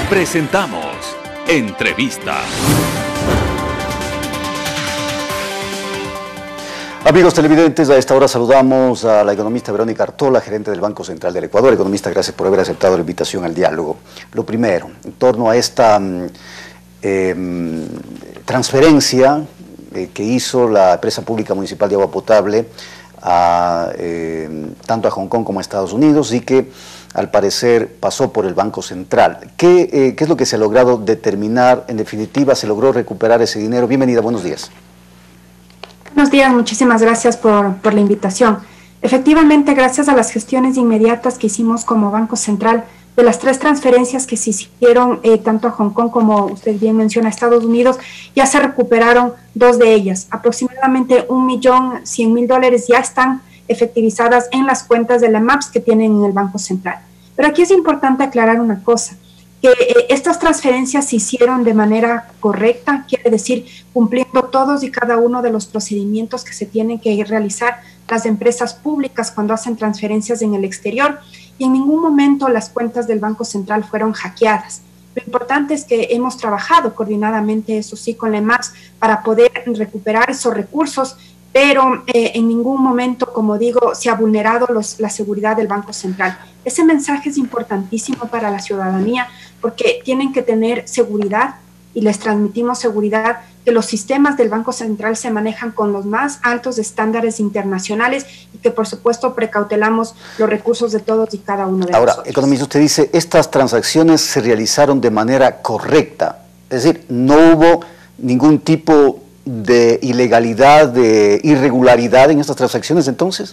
Presentamos Entrevista. Amigos televidentes, a esta hora saludamos a la economista Verónica Artola, gerente del Banco Central del Ecuador. Economista, gracias por haber aceptado la invitación al diálogo. Lo primero, en torno a esta transferencia que hizo la empresa pública municipal de agua potable tanto a Hong Kong como a Estados Unidos, y que al parecer pasó por el Banco Central. ¿Qué es lo que se ha logrado determinar? En definitiva, ¿se logró recuperar ese dinero? Bienvenida, buenos días. Buenos días, muchísimas gracias por la invitación. Efectivamente, gracias a las gestiones inmediatas que hicimos como Banco Central, de las 3 transferencias que se hicieron tanto a Hong Kong como usted bien menciona a Estados Unidos, ya se recuperaron 2 de ellas. Aproximadamente $1.100.000 ya están efectivizadas en las cuentas de la MAPS que tienen en el Banco Central. Pero aquí es importante aclarar una cosa, que estas transferencias se hicieron de manera correcta, quiere decir cumpliendo todos y cada uno de los procedimientos que se tienen que realizar las empresas públicas cuando hacen transferencias en el exterior, y en ningún momento las cuentas del Banco Central fueron hackeadas. Lo importante es que hemos trabajado coordinadamente, eso sí, con la MAPS para poder recuperar esos recursos, pero en ningún momento, como digo, se ha vulnerado la seguridad del Banco Central. Ese mensaje es importantísimo para la ciudadanía porque tienen que tener seguridad, y les transmitimos seguridad, que los sistemas del Banco Central se manejan con los más altos estándares internacionales y que por supuesto precautelamos los recursos de todos y cada uno de nosotros. Ahora, economista, usted dice, estas transacciones se realizaron de manera correcta, es decir, no hubo ningún tipo de ilegalidad, de irregularidad en estas transacciones, entonces.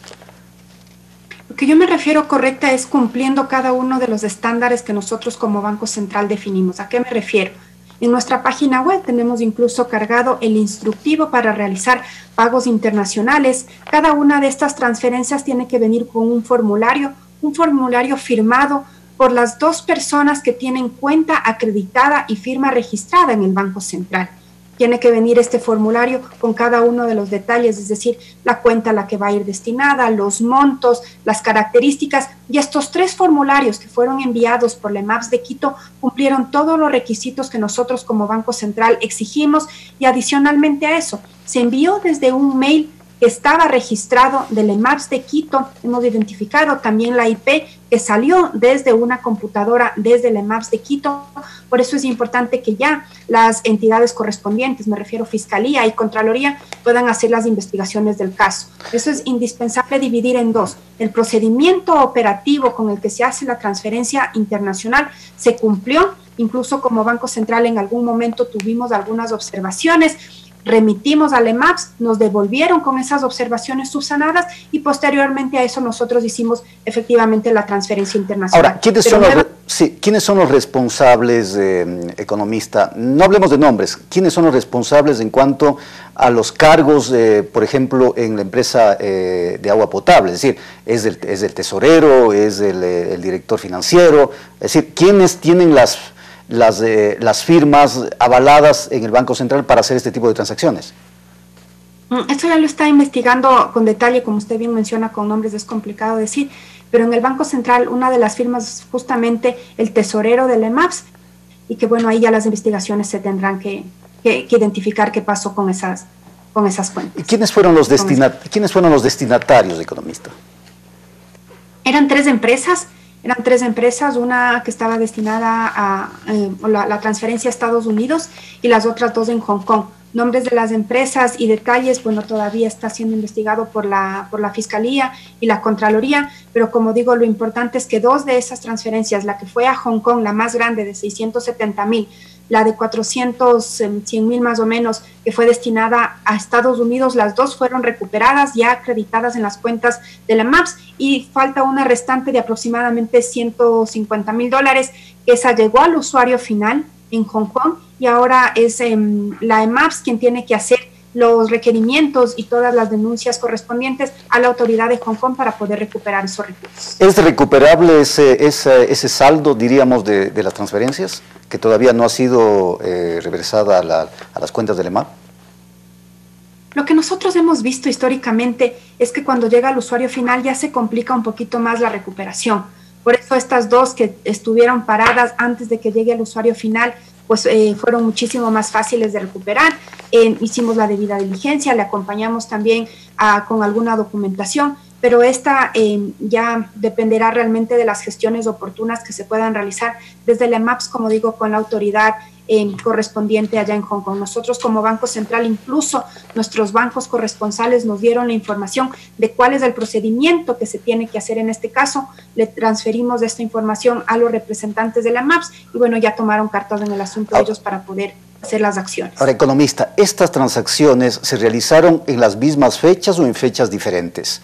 Lo que yo me refiero correcta es cumpliendo cada uno de los estándares que nosotros como Banco Central definimos. ¿A qué me refiero? En nuestra página web tenemos incluso cargado el instructivo para realizar pagos internacionales. Cada una de estas transferencias tiene que venir con un formulario firmado por las 2 personas que tienen cuenta acreditada y firma registrada en el Banco Central. Tiene que venir este formulario con cada uno de los detalles, es decir, la cuenta a la que va a ir destinada, los montos, las características, y estos 3 formularios que fueron enviados por la MAPS de Quito cumplieron todos los requisitos que nosotros como Banco Central exigimos, y adicionalmente a eso, se envió desde un mail que estaba registrado del EMAPS de Quito. Hemos identificado también la IP que salió desde una computadora desde el EMAPS de Quito. Por eso es importante que ya las entidades correspondientes, me refiero Fiscalía y Contraloría, puedan hacer las investigaciones del caso. Eso es indispensable dividir en 2. El procedimiento operativo con el que se hace la transferencia internacional se cumplió. Incluso como Banco Central en algún momento tuvimos algunas observaciones, remitimos al EMAPS, nos devolvieron con esas observaciones subsanadas y posteriormente a eso nosotros hicimos efectivamente la transferencia internacional. Ahora, ¿quiénes son los responsables, economista? No hablemos de nombres. ¿Quiénes son los responsables en cuanto a los cargos, por ejemplo, en la empresa de agua potable? Es decir, ¿es el tesorero, es el director financiero? Es decir, ¿quiénes tienen las firmas avaladas en el Banco Central para hacer este tipo de transacciones? Esto ya lo está investigando con detalle, como usted bien menciona, con nombres es complicado decir, pero en el Banco Central una de las firmas es justamente el tesorero del EMAPS, y que bueno, ahí ya las investigaciones se tendrán que identificar qué pasó con esas cuentas. ¿Y quiénes fueron los destinatarios, economista? Eran 3 empresas. Eran 3 empresas, una que estaba destinada a la transferencia a Estados Unidos y las otras 2 en Hong Kong. Nombres de las empresas y detalles, bueno, todavía está siendo investigado por la Fiscalía y la Contraloría, pero como digo, lo importante es que 2 de esas transferencias, la que fue a Hong Kong, la más grande de 670.000, la de 400.100.000 más o menos, que fue destinada a Estados Unidos, las 2 fueron recuperadas, ya acreditadas en las cuentas de la MAPS, y falta una restante de aproximadamente $150.000, que esa llegó al usuario final en Hong Kong, y ahora es la EMAPS quien tiene que hacer los requerimientos y todas las denuncias correspondientes a la autoridad de Hong Kong para poder recuperar esos recursos. ¿Es recuperable ese saldo, diríamos, de las transferencias, que todavía no ha sido reversada a las cuentas del EMAP? Lo que nosotros hemos visto históricamente es que cuando llega al usuario final ya se complica un poquito más la recuperación. ¿Por qué? Porque como digo, lo importante es que 2 de esas transferencias, la que fue a Hong Kong, la más grande de 670.000, la de 400.100.000 más o menos, que fue destinada a Estados Unidos, las 2 fueron recuperadas, ya acreditadas en las cuentas de la MAPS, y ahora es la EMAPS quien tiene que hacer los requerimientos y todas las denuncias correspondientes a la autoridad de Hong Kong para poder recuperar esos recursos. ¿Es recuperable ese saldo, diríamos, de las transferencias, que todavía no ha sido reversada a las cuentas del EMAP? Lo que nosotros hemos visto históricamente es que cuando llega al usuario final Por eso estas dos que estuvieron paradas antes de que llegue el usuario final, pues fueron muchísimo más fáciles de recuperar. Hicimos la debida diligencia, le acompañamos también con alguna documentación, pero esta ya dependerá realmente de las gestiones oportunas que se puedan realizar desde la EMAPS, como digo, con la autoridad correspondiente allá en Hong Kong. Nosotros como Banco Central, incluso nuestros bancos corresponsales nos dieron la información de cuál es el procedimiento que se tiene que hacer en este caso. Le transferimos esta información a los representantes de la EMAPS y bueno, ya tomaron cartas en el asunto ellos para poder hacer las acciones. Ahora, economista, ¿estas transacciones se realizaron en las mismas fechas o en fechas diferentes?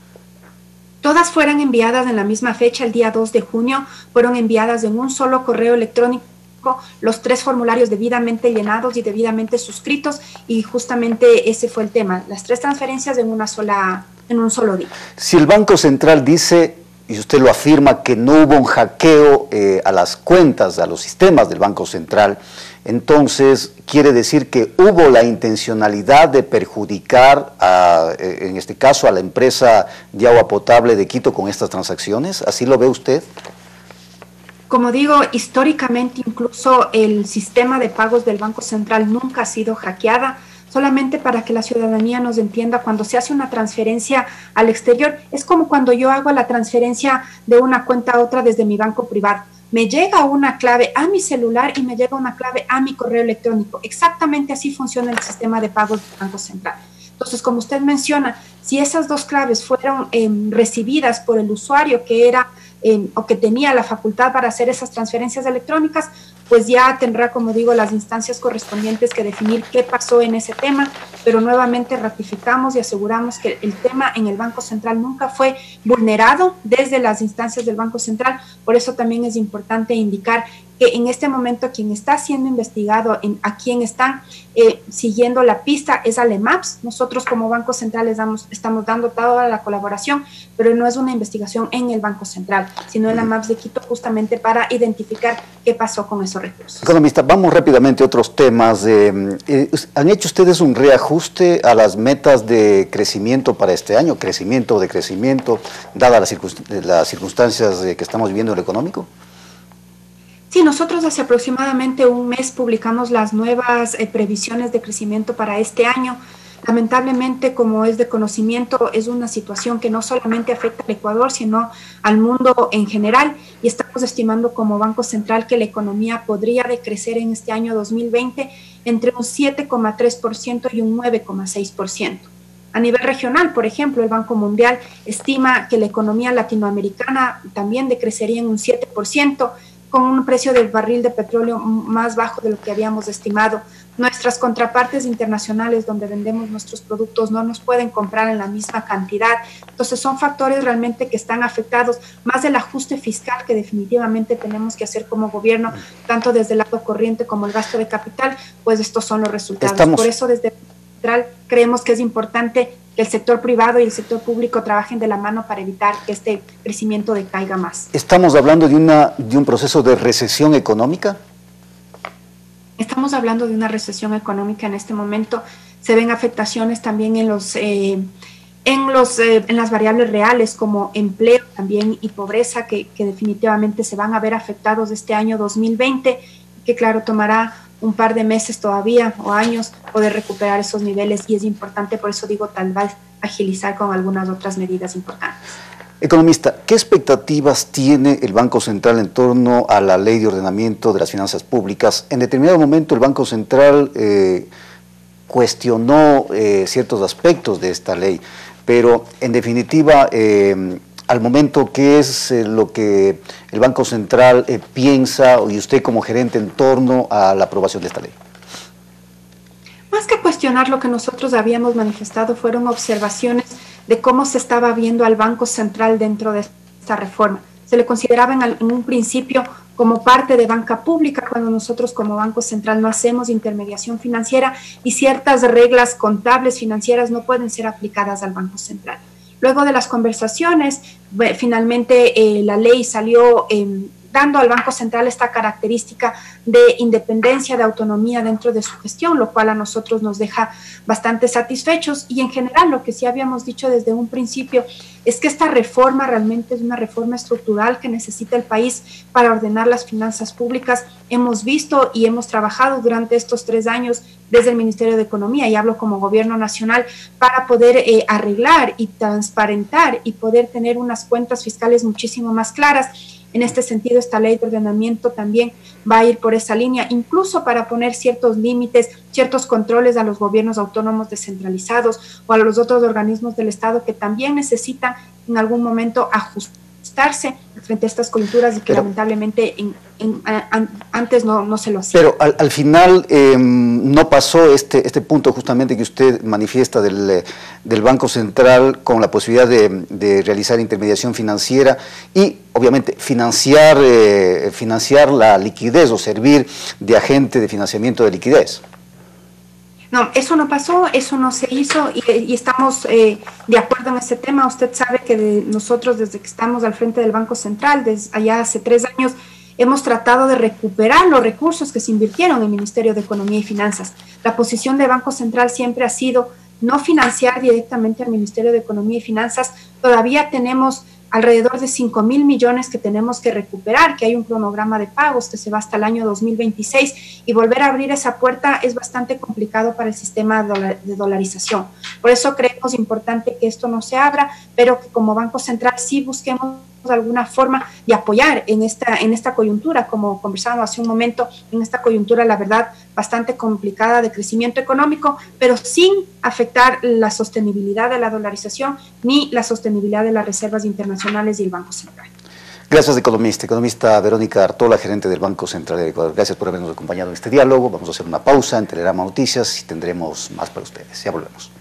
Todas fueron enviadas en la misma fecha, el día 2 de junio, fueron enviadas en un solo correo electrónico, los 3 formularios debidamente llenados y debidamente suscritos, y justamente ese fue el tema, las 3 transferencias en un solo día. Si el Banco Central dice, y usted lo afirma, que no hubo un hackeo a las cuentas, a los sistemas del Banco Central, entonces quiere decir que hubo la intencionalidad de perjudicar, en este caso, a la empresa de agua potable de Quito con estas transacciones. ¿Así lo ve usted? Como digo, históricamente incluso el sistema de pagos del Banco Central nunca ha sido hackeada. Solamente para que la ciudadanía nos entienda, cuando se hace una transferencia al exterior, es como cuando yo hago la transferencia de una cuenta a otra desde mi banco privado. Me llega una clave a mi celular y me llega una clave a mi correo electrónico. Exactamente así funciona el sistema de pagos del Banco Central. Entonces, como usted menciona, si esas 2 claves fueron recibidas por el usuario que era o que tenía la facultad para hacer esas transferencias electrónicas, pues ya tendrá, como digo, las instancias correspondientes que definir qué pasó en ese tema, pero nuevamente ratificamos y aseguramos que el tema en el Banco Central nunca fue vulnerado desde las instancias del Banco Central. Por eso también es importante indicar que en este momento quien está siendo investigado, a quien están siguiendo la pista es al EMAPS. Nosotros como Banco Central estamos dando toda la colaboración, pero no es una investigación en el Banco Central, sino en la EMAPS de Quito, justamente para identificar qué pasó con esos recursos. Economista, vamos rápidamente a otros temas. ¿Han hecho ustedes un reajuste a las metas de crecimiento para este año? ¿Crecimiento o decrecimiento, dadas las circunstancias que estamos viviendo en lo económico? Sí, nosotros hace aproximadamente un mes publicamos las nuevas previsiones de crecimiento para este año. Lamentablemente, como es de conocimiento, es una situación que no solamente afecta al Ecuador, sino al mundo en general, y estamos estimando como Banco Central que la economía podría decrecer en este año 2020 entre un 7,3% y un 9,6%. A nivel regional, por ejemplo, el Banco Mundial estima que la economía latinoamericana también decrecería en un 7%, con un precio del barril de petróleo más bajo de lo que habíamos estimado. Nuestras contrapartes internacionales donde vendemos nuestros productos no nos pueden comprar en la misma cantidad. Entonces son factores realmente que están afectados, más del ajuste fiscal que definitivamente tenemos que hacer como gobierno, tanto desde el lado corriente como el gasto de capital, pues estos son los resultados. Por eso desde Central creemos que es importante que el sector privado y el sector público trabajen de la mano para evitar que este crecimiento decaiga más. ¿Estamos hablando de un proceso de recesión económica? Estamos hablando de una recesión económica en este momento. Se ven afectaciones también en las variables reales como empleo también y pobreza que definitivamente se van a ver afectados este año 2020, que claro, tomará un par de meses todavía o años poder recuperar esos niveles, y es importante, por eso digo, tal vez agilizar con algunas otras medidas importantes. Economista, ¿qué expectativas tiene el Banco Central en torno a la Ley de Ordenamiento de las Finanzas Públicas? En determinado momento el Banco Central cuestionó ciertos aspectos de esta ley, pero en definitiva, al momento, ¿qué es lo que el Banco Central piensa, y usted como gerente, en torno a la aprobación de esta ley? Más que cuestionar, lo que nosotros habíamos manifestado fueron observaciones de cómo se estaba viendo al Banco Central dentro de esta reforma. Se le consideraba en un principio como parte de banca pública, cuando nosotros como Banco Central no hacemos intermediación financiera y ciertas reglas contables financieras no pueden ser aplicadas al Banco Central. Luego de las conversaciones, finalmente la ley salió dando al Banco Central esta característica de independencia, de autonomía dentro de su gestión, lo cual a nosotros nos deja bastante satisfechos. Y en general, lo que sí habíamos dicho desde un principio es que esta reforma realmente es una reforma estructural que necesita el país para ordenar las finanzas públicas. Hemos visto y hemos trabajado durante estos 3 años desde el Ministerio de Economía, y hablo como gobierno nacional, para poder arreglar y transparentar y poder tener unas cuentas fiscales muchísimo más claras. En este sentido, esta ley de ordenamiento también va a ir por esa línea, incluso para poner ciertos límites, ciertos controles a los gobiernos autónomos descentralizados o a los otros organismos del Estado que también necesitan en algún momento ajustarse frente a estas coyunturas y que lamentablemente antes no se lo hacía. Pero al final no pasó este punto justamente que usted manifiesta del Banco Central con la posibilidad de realizar intermediación financiera y obviamente financiar la liquidez o servir de agente de financiamiento de liquidez. No, eso no pasó, eso no se hizo y estamos de acuerdo en ese tema. Usted sabe que nosotros desde que estamos al frente del Banco Central, desde allá hace 3 años, hemos tratado de recuperar los recursos que se invirtieron en el Ministerio de Economía y Finanzas. La posición del Banco Central siempre ha sido no financiar directamente al Ministerio de Economía y Finanzas. Todavía tenemos alrededor de 5.000 millones que tenemos que recuperar, que hay un cronograma de pagos que se va hasta el año 2026 y volver a abrir esa puerta es bastante complicado para el sistema de dolarización. Por eso creemos importante que esto no se abra, pero que como Banco Central sí busquemos alguna forma de apoyar en esta coyuntura, como conversábamos hace un momento, en esta coyuntura, la verdad, bastante complicada de crecimiento económico, pero sin afectar la sostenibilidad de la dolarización ni la sostenibilidad de las reservas internacionales y el Banco Central. Gracias, economista Verónica Artola, gerente del Banco Central de Ecuador. Gracias por habernos acompañado en este diálogo. Vamos a hacer una pausa en Telerama Noticias y tendremos más para ustedes. Ya volvemos.